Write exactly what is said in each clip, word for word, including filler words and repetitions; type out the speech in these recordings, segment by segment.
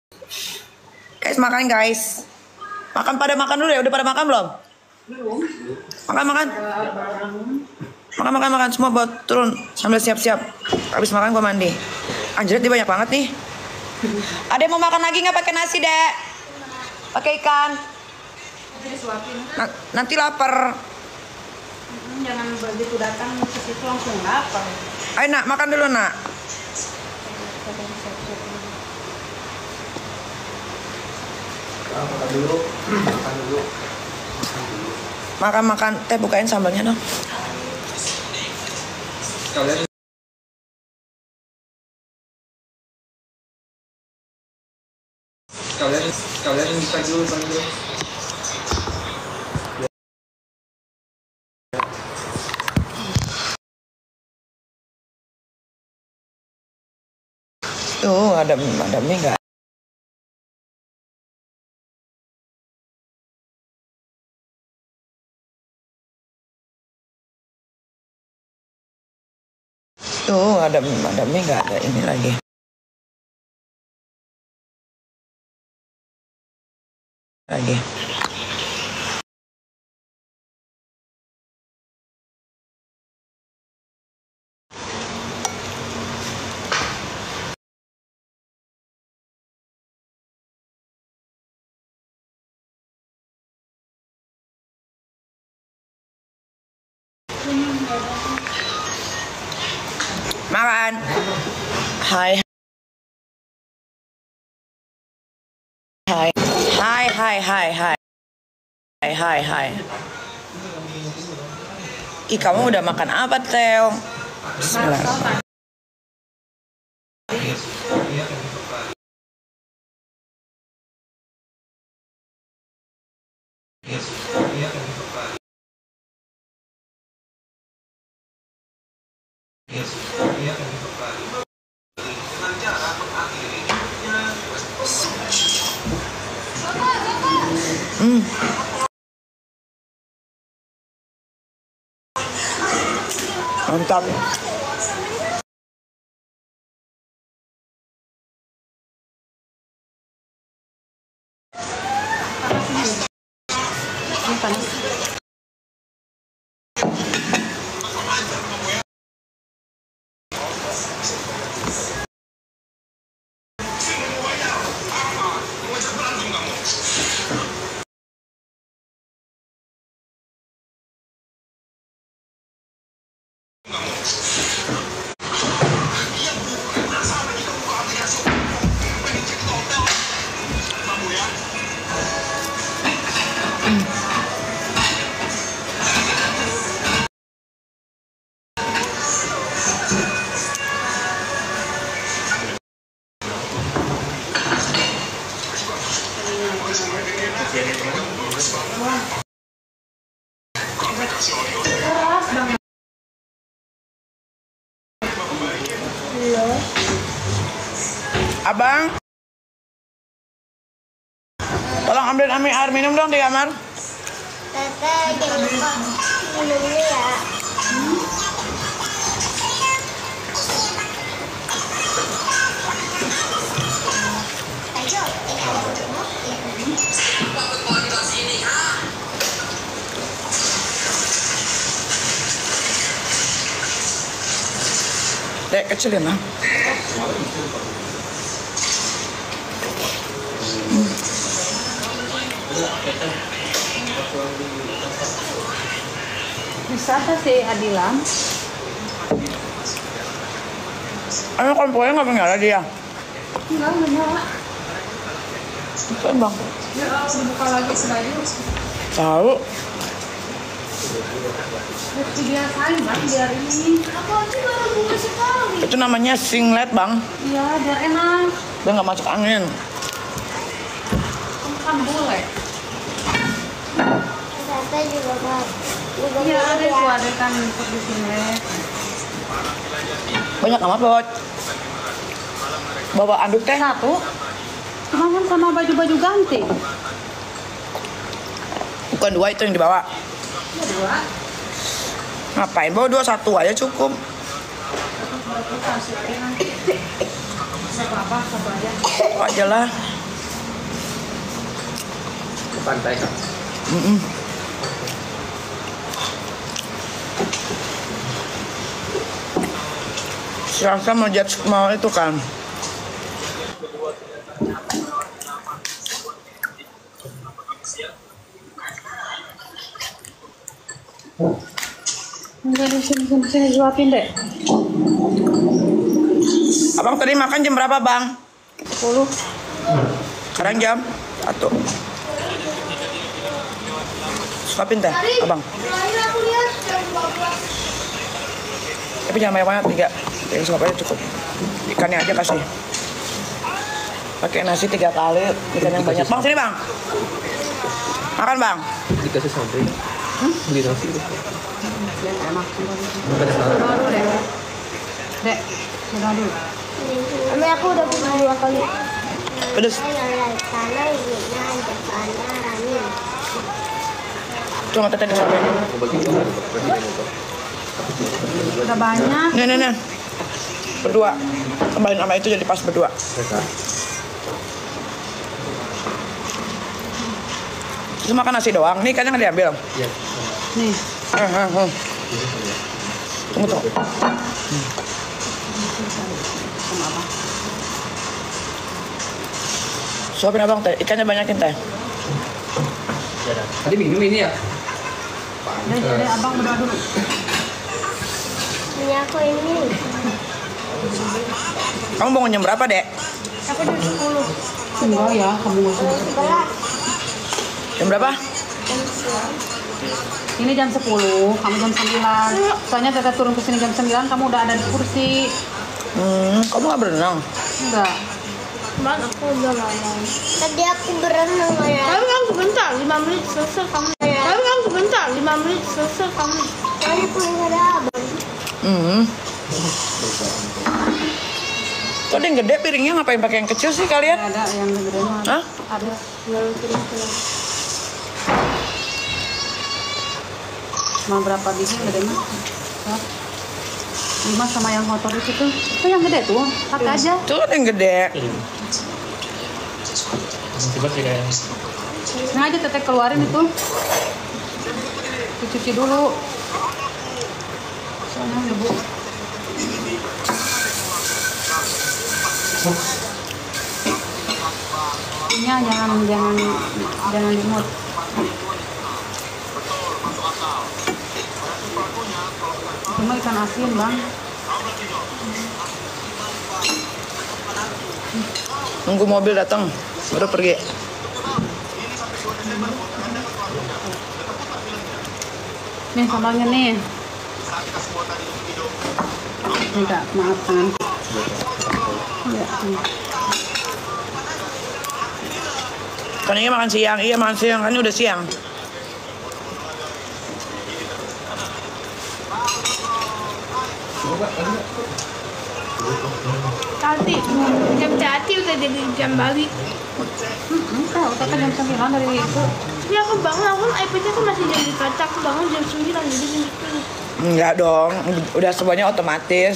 Guys, makan guys. Makan pada makan dulu ya. Udah pada makan belum? Belum. Makan makan. Makan makan makan semua buat turun sambil siap-siap. Habis makan gua mandi. Anjir, dia banyak banget nih. Ada yang mau makan lagi nggak pakai nasi, Dek? Pakai ikan. Na nanti lapar. Jangan begitu datang ke situ langsung lapar. Ayo nak, makan dulu nak. Makan dulu, makan dulu. Makan makan. Teh bukain sambalnya dong. Kalian kalian kalian buka dulu, buka dulu. Tuh ada ada mie nggak? Tuh ada ada mie nggak? Ada ini lagi. Lagi. Makan. Hai. Hai. Hai hai hai hai. Hai hai hai. Ih, kamu udah makan apa, Teo? Bismillah. Hmm. Mantap. Ini panas. Abang, tolong ambil ambil air minum dong di kamar. Tete, jangan lupa minumnya ya. Ayo, Dek, kecilin lah. Bisa si Adilam. Ayo kompornya nggak menyala dia. Enggak, enggak. Kan bang. Ya, buka lagi sebaju. Tahu. Harus dibiasain bang, biar ini. apalagi baru buka sekali. Itu namanya singlet bang. Iya, biar enak. Dia nggak masuk angin. Kan boleh. Tete juga mau. Juga Iya, mau ada ya. tuh ada kan untuk di sini. Banyak amat bawa bawa anduk teh. Satu. Cuma kan sama baju-baju ganti. Bukan dua itu yang dibawa. Ya, dua. Ngapain bawa dua, satu aja cukup. Satu berapa kasih enak. Satu apa, satu aja. Satu aja lah. ke pantai kan? Mm-mm. Selasa mau jet mau itu kan. Enggak, sini, sini, sini, suapin deh. Abang tadi makan jam berapa bang? sepuluh. Sekarang jam satu. Suapin teh, abang. Terakhir aku lihat jam dua belas. Tapi jangan banyak-banyak, tiga. Yang suap aja cukup. Ikannya aja kasih. Pakai nasi tiga kali, ikan yang banyak. Bang sini bang. Makan bang. Dikasih sambal. Hmm? Beli nasi deh. Enak. Bukan salah. Baru deh. Dek, sudah dulu. Tapi aku udah pernah dua kali. Pedes. Saya sana Vietnam, Jepang, Ramin. Cuma teteh disamping. Mau bagi dua, bagi dua motor. Udah banyak. Nih, nih, nih. Berdua. Tambahin sama itu jadi pas berdua. Mereka. Terus makan nasi doang. Nih ikannya nggak diambil. Iya. Nih. Eh, eh, eh. Tunggu, tunggu. Sama apa? Suapin abang teh. Ikannya banyakin teh. Tadi minum ini ya? Dek, dek, abang udah dulu. Ini aku ini. Kamu bangun jam berapa dek? Aku jam sepuluh. Enggak ya, kamu nggak usah. Sebelas. Jam berapa? Jam sembilan. Ini jam sepuluh, kamu jam sembilan. Soalnya teteh turun ke sini jam sembilan, kamu udah ada di kursi. Hmm, kamu nggak berenang? Enggak. Bang, aku udah ngomong. Tadi aku berenang ya. Tapi kan sebentar, lima menit selesai kamu. Tapi kan sebentar, lima menit selesai kamu. Tadi paling ada abang. Hmm. Kok ada yang gede piringnya, ngapain pakai yang kecil sih kalian? Ada yang gede mah. Hah? Ada. Cuma berapa biji yang gede mah? Hah? Lima sama yang motor itu tuh. Itu yang gede tuh, pakai aja. Tuh ada yang gede. Coba sih kayaknya. Nah aja teteh keluarin itu. Dicuci dulu. Soalnya debu. Ini jangan jangan jangan dimut. Cuma ikan asin bang. Nunggu mobil datang, baru pergi. Nih sambalnya nih. Enggak, maaf tangan. Ya, nih. Kan ini makan siang, iya makan siang, kan ini udah siang. Tati, jam tati udah jadi jam balik. Hmm, tahu, tapi jam sembilan dari itu. Tapi aku bangun, aku iPad-nya kan masih jam di kaca. Aku bangun jam sembilan, jadi jam sepuluh. Enggak dong, udah semuanya otomatis.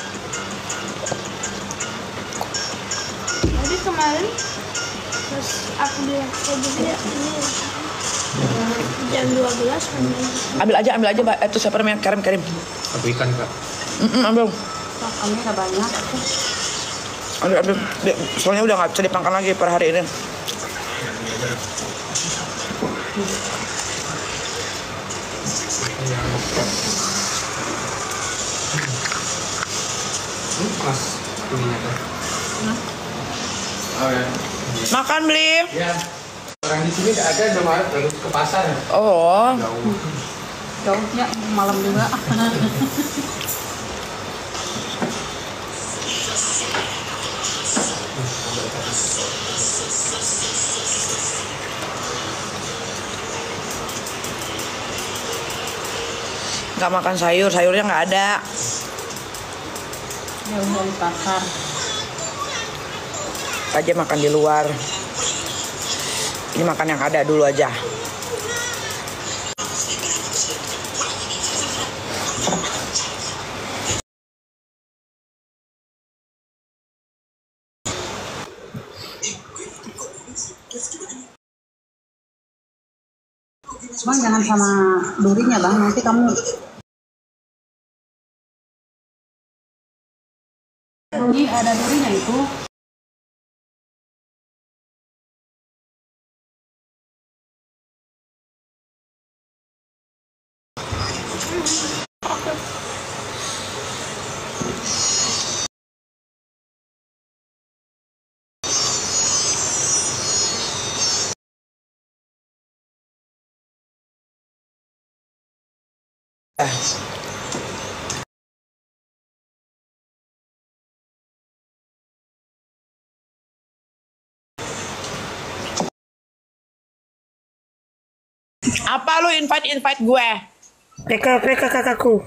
Jadi kemarin pas aku bilang kayak gitu ya, ini jam dua belas kan. Ambil aja, ambil aja, Mbak. Itu siapa namanya? Karim, Karim. Aku ikan kak. Mm-mm, ambil. Wah, kami udah banyak. Ambil, ambil. Di- Soalnya udah nggak bisa dipangkan lagi per hari ini. Hmm, mas ininya kan. Oh ya. Makan beli. Ya. Orang di sini nggak ada, udah malam harus ke pasar. Oh, Jauh. Jauhnya malam juga. nggak makan sayur, sayurnya nggak ada. Jauh dari pasar. Aja makan di luar. Ini makan yang ada dulu aja. Bang jangan sama durinya bang, nanti kamu ini ada durinya itu. Apa lu invite-invite gue? P K P K kakakku.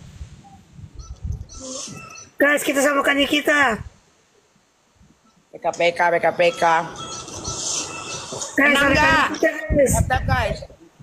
Guys, kita samakan kita. P K P K, P K P K. Guys, Menang samakan nggak? kita, guys. Tap-tap guys.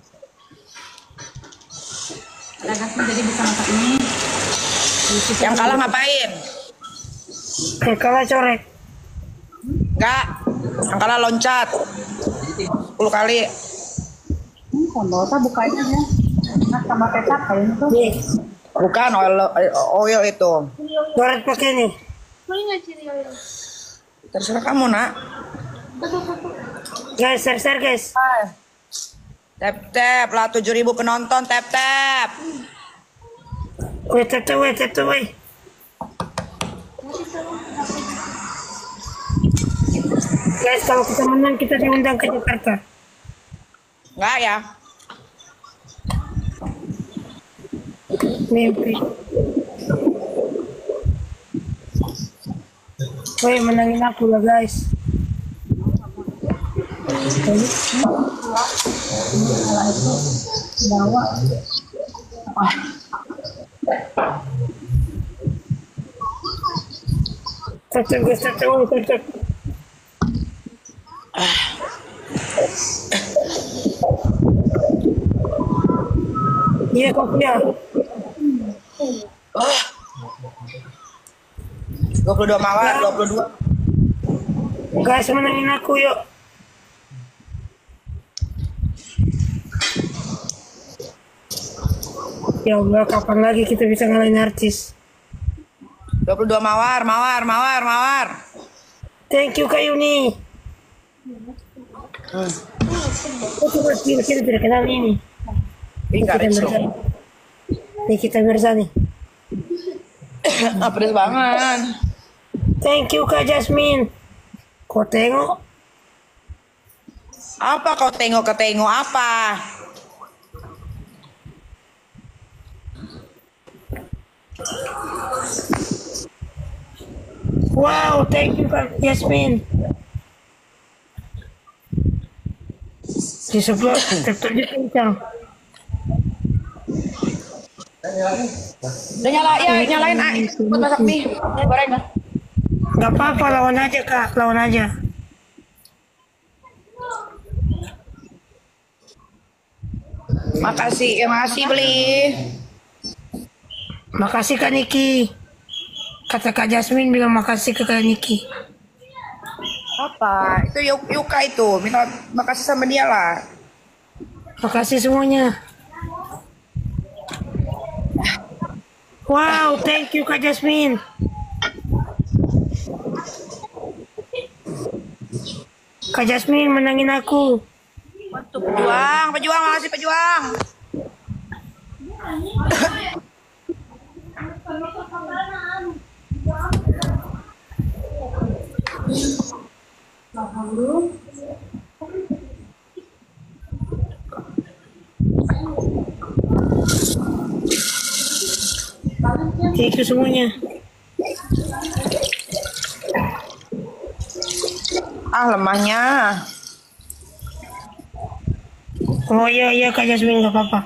Ada gasnya jadi bisa masak ini. Yang kalah ngapain? Yang kalah corek. Enggak. Yang kalah loncat. sepuluh kali. Ini kondota bukain aja. Nah tambah kecap kayaknya tuh. Nih, Bukan oil oil itu. corek pakai nih. Boleh nggak ciri oil? Terserah kamu, Nak. Guys, share share guys. Tap tap lah tujuh ribu penonton tap tap. Wait, tap tap, wait, tap tap, wait. Guys, kalau kita menang kita diundang ke Jakarta. Enggak ya? Mimpi. Woi, menangin aku lah guys. Bawa. Tetep guys, tetep, oh, tetep. Iya kopi ya. dua puluh dua mawar, dua puluh dua. Guys, menangin aku yuk. Ya Allah, kapan lagi kita bisa ngalahin artis? dua puluh dua mawar, mawar, mawar, mawar. Thank you Kak Yuni. Hmm. Oh, coba kita kita tidak kenal ini. Enggak Nikita Rizko. Mirzani. Nikita Mirzani. Ah, pedes banget. Thank you Kak Jasmine. Kau tengok. Apa kau tengok ke tengok apa? Wow, thank you Kak Jasmine. Di sebelah tetap dia kencang. Udah nyala, ya nyalain ah. Buat masak mie. Goreng dah. Gak apa-apa, lawan aja Kak, lawan aja. Makasih, ya makasih beli. Makasih Kak Niki. Kata Kak Jasmine bilang makasih ke Kak Niki. Apa? Itu Yuk- Yuka itu. Minta makasih sama dia lah. Makasih semuanya. Wow, thank you Kak Jasmine. Kak Jasmine menangin aku. Untuk pejuang, pejuang, makasih pejuang. Thank you semuanya. Ah lemahnya. Oh iya iya Kak Jasmine gak apa-apa.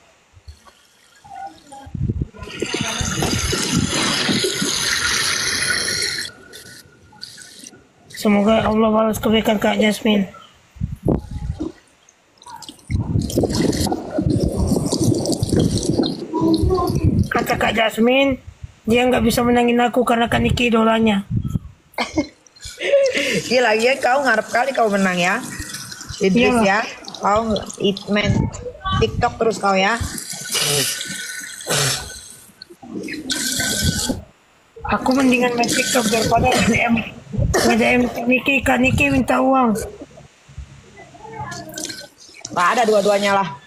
Semoga Allah balas kebaikan Kak Jasmine. Kata Kak Jasmine, dia nggak bisa menangin aku karena Kak Niki idolanya. Gila ya kau ngarep kali kau menang ya. Idris Iyalah. ya. Kau it main TikTok terus kau ya. Aku mendingan main TikTok daripada nge-D M nge-D M Niki, Kak Niki minta uang. Gak ada dua-duanya lah.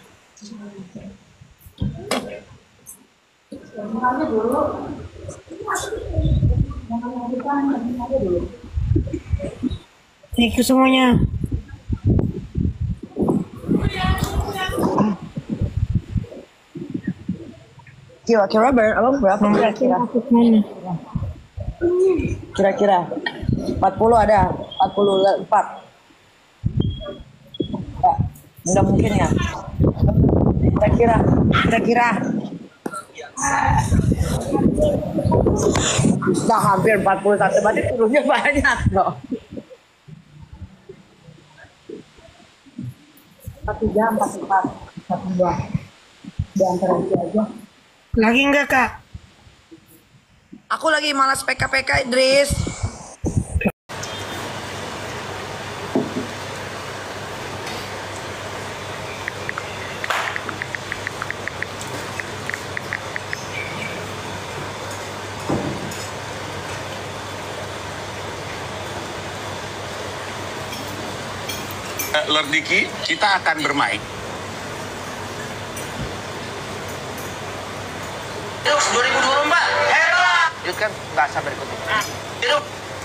Thank you semuanya. Kira-kira bayar abang berapa kira-kira? Mana? Kira-kira empat puluh ada, empat puluh empat. Enggak, enggak mungkin ya. Kira-kira, kira-kira. Nah, hampir empat puluh satu, berarti turunnya banyak loh. Satu jam, empat empat, satu dua. Di antara itu aja. Lagi enggak Kak? Aku lagi malas P K P K, Idris. Lord Diki, kita akan bermain. Hidup dua ribu dua puluh empat. Hebat. Lanjutkan bahasa berikutnya. Hidup.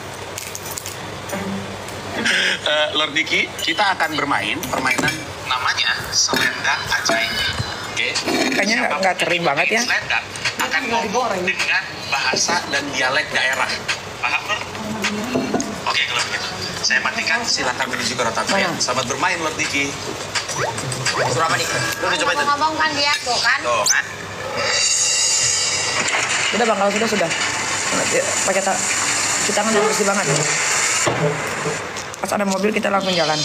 Uh, Lord Diki, kita akan bermain permainan namanya Selendang Ajaib. Oke. Kayaknya nggak- nggak kering banget ya. Selendang akan ngomong dengan bahasa dan dialek daerah. Paham, Lord? Oke, kalau begitu. Saya matikan, silakan menuju ke rotatorium. Mana? Selamat bermain, Lord Diki. Suruh apa nih? Lu udah coba itu? Ngomong kan dia tuh kan. Tuh, kan? Udah bang, kalau sudah sudah. Pakai ta kita tangan yang bersih banget. Pas ada mobil kita langsung jalan.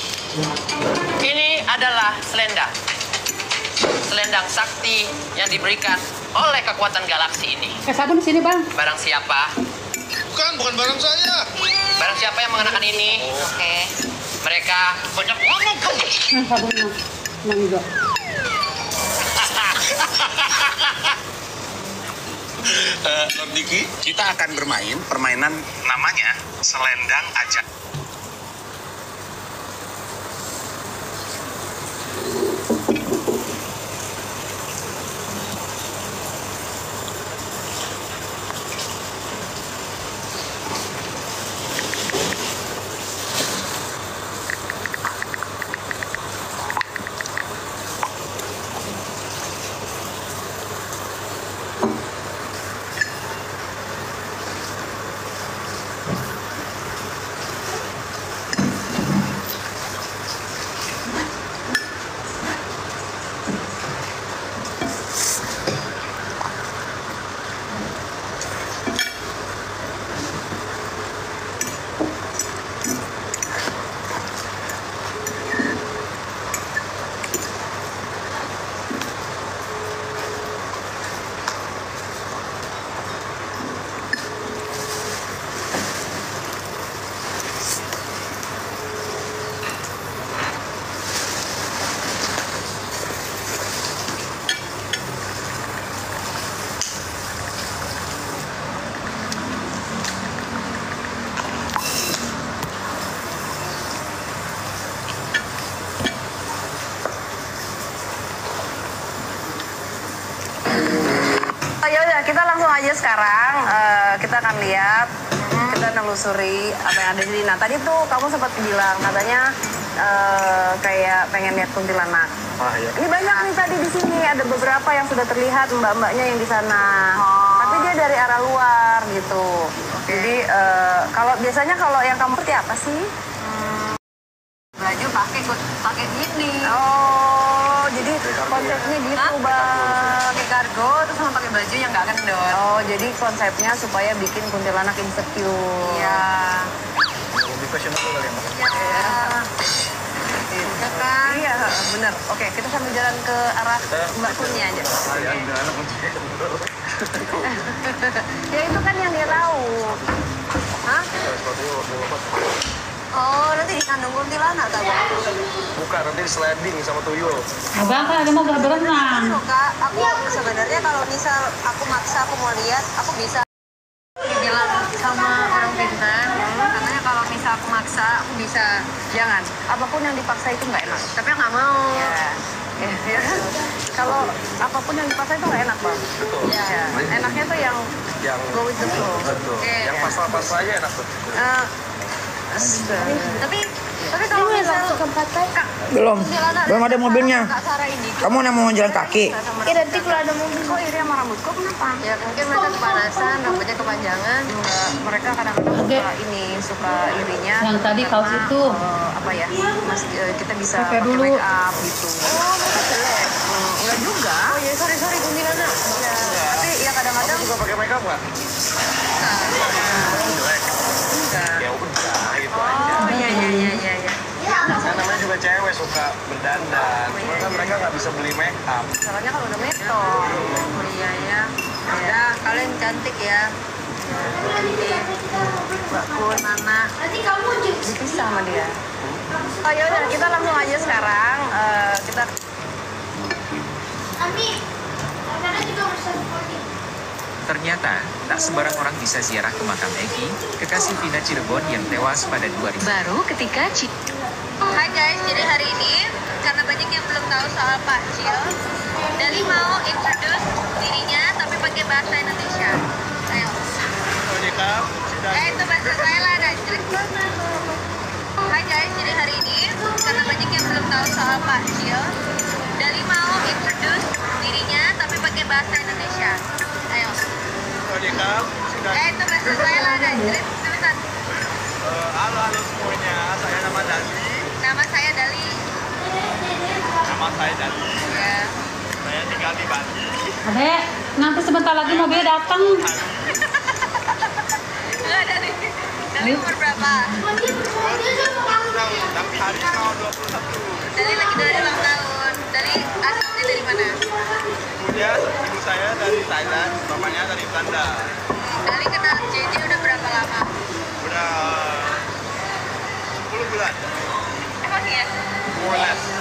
Ini adalah selendang. Selendang sakti yang diberikan oleh kekuatan galaksi ini. Eh, sabun di sini bang. Barang siapa? Bukan, bukan barang saya. Barang siapa yang mengenakan ini? Oke. Mereka banyak ngomong kamu. Nah, sabunnya. Nah, juga. Uh, Lord Diki, kita akan bermain permainan namanya Selendang Ajaib. Ya udah, kita langsung aja sekarang. Eh, kita akan lihat, kita nelusuri apa yang ada di sini. Nah, tadi tuh kamu sempat bilang katanya eh, kayak pengen lihat kuntilanak. Ah, iya. Ini banyak nih tadi di sini, ada beberapa yang sudah terlihat mbak-mbaknya yang di sana. Tapi dia dari arah luar gitu. Jadi eh, kalau biasanya kalau yang kamu seperti apa sih? Baju pakai pakai gini. Oh, jadi konsepnya gitu, Bang. Pakai kargo terus sama pakai baju yang nggak kendor. Oh, jadi konsepnya supaya bikin kuntilanak insecure. Iya. Lebih fashionable kali ya, Mas? Iya. Iya kan? Iya, bener. Oke, kita sambil jalan ke arah Mbak Kunyi aja. Ya itu kan yang dia tahu. Hah? Oh, nanti dikandung kuntilanak tak, Bang? suka nanti sliding sama tuyul. Abang kan ada mau gak berenang. Suka, aku sebenarnya kalau misal aku maksa aku mau lihat, aku bisa bilang sama orang pintar, katanya kalau misal aku maksa, aku bisa. Jangan, apapun yang dipaksa itu nggak enak. Tapi nggak mau. Ya. Ya, ya. Kalau apapun yang dipaksa itu nggak enak, Bang. Betul. Ya. Enaknya tuh yang Yang go with the flow. betul. Iya. Yang pasal-pasal aja enak tuh. Eh, astaga. tapi tapi kalau misal Kak, Belum. Kuntilanak Belum ada mobilnya. Kak Sarah ini. Kamu yang mau jalan kaki? Iya nanti kalau ada mobil. Kok iri sama rambutku kenapa? Ya mungkin mereka kepanasan, rambutnya kepanjangan. Enggak, mereka kadang-kadang suka ini, suka irinya. Yang tadi kaos karena, itu. eh, apa ya? Mas, eh, kita bisa Pakai pakai dulu. make up gitu. Oh, mereka jelek. Hmm, enggak juga. Oh iya, sorry sorry kuntilanak. Ya, tapi ya kadang-kadang Kamu juga pakai makeup nggak? Jelek. enggak. Ya udah, gitu aja. Oh iya iya iya iya iya. Kan namanya juga cewek suka berdandan. Cuma kan mereka nggak bisa beli makeup. Soalnya kalau udah metode. Oh iya ya. Ya, kalian cantik ya. Cantik. Mbak Kun, Nana. Nanti kamu juga. Dipisah sama dia. Oh ya udah, kita langsung aja sekarang. Eh, kita Ami, karena juga bisa recording. Ternyata, tak sembarang orang bisa ziarah ke makam Egi, kekasih Vina Cirebon yang tewas pada dua ribu. baru ketika Ci. Hai guys, jadi hari ini karena banyak yang belum tahu soal Pak Cil, Dali mau introduce dirinya tapi pakai bahasa Indonesia. Ayo. Eh itu bahasa saya lah, ada jelek banget. Hai guys, jadi hari ini karena banyak yang belum tahu soal Pak Cil, Dali mau introduce dirinya tapi pakai bahasa Indonesia. Ayo. Eh itu bahasa saya lah, ada jelek cepetan. Halo halo semuanya, saya nama Dali. Nama saya Dali. Nama saya Dali. Ya. Saya tinggal di Bali. Adek, nanti sebentar lagi mobil datang. Enggak Dali. Dali umur berapa? Tapi hari mau dua puluh satu. Dali lagi dari ulang tahun. Dali asalnya dari mana? Ibunya, ibu saya dari Thailand, bapaknya dari Belanda. Dali kenal J J udah berapa lama? Udah sepuluh bulan. Emang ya? More or less.